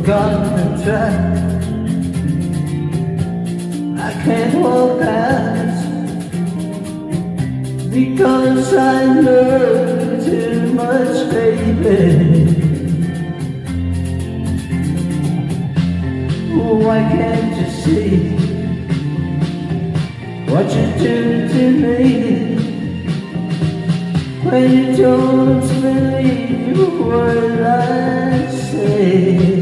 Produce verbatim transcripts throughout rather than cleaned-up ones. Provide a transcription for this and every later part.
on the track. I can't walk out because I know too much, baby. Why can't you see what you do to me when you don't believe what I say?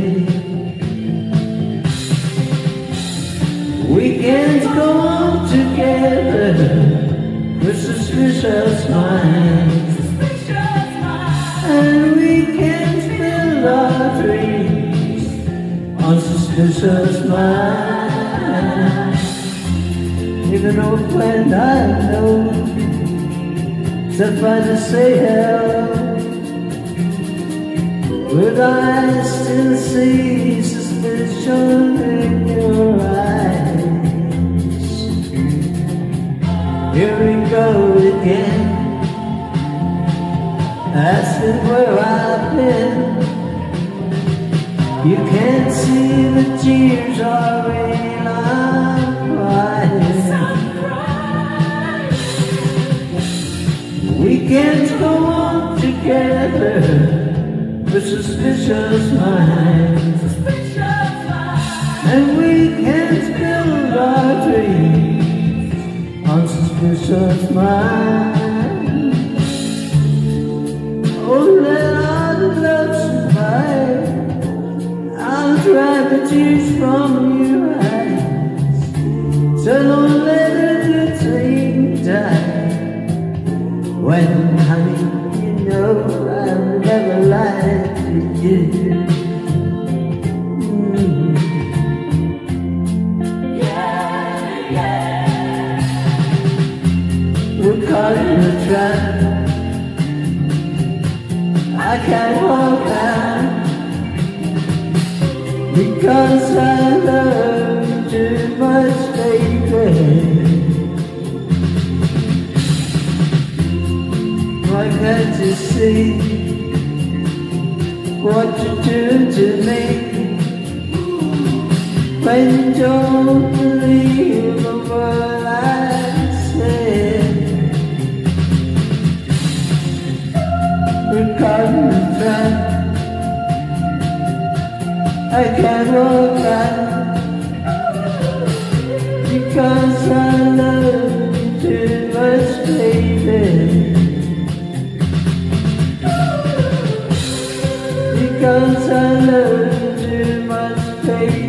We can't go on together with suspicious minds, and we can't build our dreams on suspicious minds. Even though when I know if I just say hello, would I still see suspicion in your eyes? Here we go again, asking where I've been. You can't see the tears are in I'm crying. We can't go on together with suspicious minds, and we can't build our dreams on suspicious minds. Oh, let our love survive. I'll dry the tears from your eyes, so don't let the dream die. When, honey, you know I'll never lie to you. Mm. Yeah, yeah. We're caught in a trap. I can't walk out because I love you too much, baby. Why can't you see what you do to me when you don't believe a word I say? We're caught in the trap. I can't walk out because I love you too much, baby. Because I love you too much, baby.